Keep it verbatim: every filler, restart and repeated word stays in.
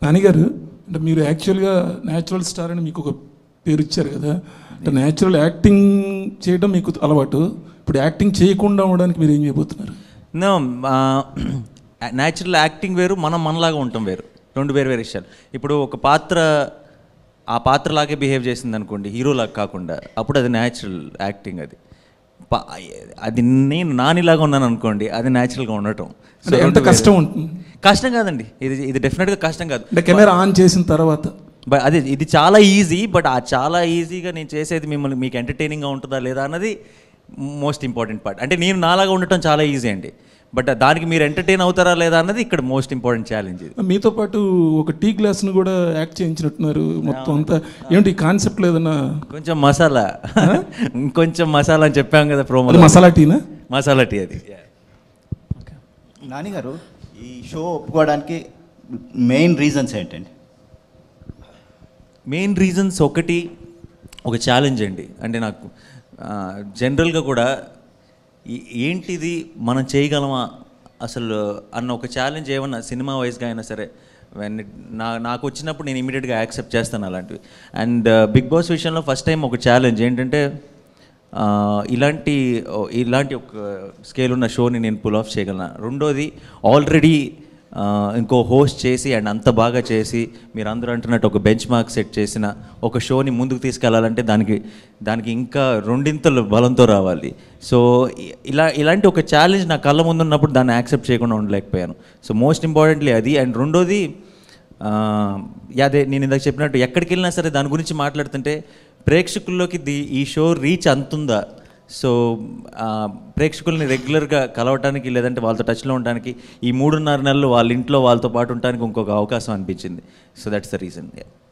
నాన్నగారు అంటే మీరు యాక్చువల్గా న్యాచురల్ స్టార్ అని మీకు ఒక పేరు ఇచ్చారు కదా, అంటే న్యాచురల్ యాక్టింగ్ చేయడం మీకు అలవాటు, ఇప్పుడు యాక్టింగ్ చేయకుండా ఉండడానికి మీరు ఏం చేయబోతున్నారు? నో, న్యాచురల్ యాక్టింగ్ వేరు, మనం మనలాగా ఉంటాం వేరు, రెండు వేరు వేరు విషయాలు. ఇప్పుడు ఒక పాత్ర ఆ పాత్రలాగే బిహేవ్ చేసింది అనుకోండి, హీరోలాగా కాకుండా, అప్పుడు అది న్యాచురల్ యాక్టింగ్. అది అది నేను నానిలాగా ఉన్నాను అనుకోండి, అది న్యాచురల్గా ఉండటం. ఎంత కష్టం ఉంటుంది? కష్టం కాదండి, ఇది ఇది డెఫినెట్గా కష్టం కాదు. అంటే కెమెరా ఆన్ చేసిన తర్వాత బట్ అదే ఇది చాలా ఈజీ. బట్ ఆ చాలా ఈజీగా నేను చేసేది మిమ్మల్ని మీకు ఎంటర్టైనింగ్గా ఉంటుందా లేదా అన్నది మోస్ట్ ఇంపార్టెంట్ పార్ట్. అంటే నేను నాలాగా ఉండటం చాలా ఈజీ అండి, బట్ దానికి మీరు ఎంటర్టైన్ అవుతారా లేదా అన్నది ఇక్కడ మోస్ట్ ఇంపార్టెంట్ ఛాలెంజ్. మీతో పాటు ఒక టీ గ్లాస్ను కూడా యాక్ట్ చేయించినట్టున్నారు మొత్తం అంతా. ఏంటి కాన్సెప్ట్ లేదన్నా? కొంచెం మసాలా, ఇంకొంచెం మసాలా అని చెప్పాం కదా ప్రోమో. మసాలా టీనా? మసాలా టీ అది. నాని గారు, ఈ షో ఒప్పుకోవడానికి మెయిన్ రీజన్స్ ఏంటండి? మెయిన్ రీజన్స్ ఒకటి, ఒక ఛాలెంజ్ అండి. అంటే నాకు జనరల్గా కూడా ఏంటిది మనం చేయగలమా అసలు అన్న ఒక ఛాలెంజ్ ఏమన్నా సినిమా వైజ్గా అయినా సరే వెన్ నా నాకు వచ్చినప్పుడు నేను ఇమీడియట్గా యాక్సెప్ట్ చేస్తాను అలాంటివి. అండ్ బిగ్ బాస్ విషయంలో ఫస్ట్ టైం ఒక ఛాలెంజ్ ఏంటంటే ఇలాంటి ఇలాంటి ఒక స్కేల్ ఉన్న షోని నేను పుల్ ఆఫ్ చేయగలను. రెండోది, ఆల్రెడీ ఇంకో హోస్ట్ చేసి అండ్ అంత బాగా చేసి మీరు అందరూ అంటున్నట్టు ఒక బెంచ్ మార్క్ సెట్ చేసిన ఒక షోని ముందుకు తీసుకెళ్లాలంటే దానికి దానికి ఇంకా రెండింతలు బలంతో రావాలి. సో ఇలా ఇలాంటి ఒక ఛాలెంజ్ నా కళ్ళ ముందు ఉన్నప్పుడు దాన్ని యాక్సెప్ట్ చేయకుండా ఉండలేకపోయాను. సో మోస్ట్ ఇంపార్టెంట్లీ అది. అండ్ రెండోది, అదే నేను ఇందాక చెప్పినట్టు ఎక్కడికి వెళ్ళినా సరే దాని గురించి మాట్లాడుతుంటే ప్రేక్షకుల్లోకి ది ఈ షో రీచ్ అంతుందా. సో ప్రేక్షకుల్ని రెగ్యులర్గా కలవటానికి లేదంటే వాళ్ళతో టచ్లో ఉండడానికి ఈ మూడున్నర నెలలు వాళ్ళ ఇంట్లో వాళ్ళతో పాటు ఉండడానికి ఇంకొక అవకాశం అనిపించింది. So that's the reason.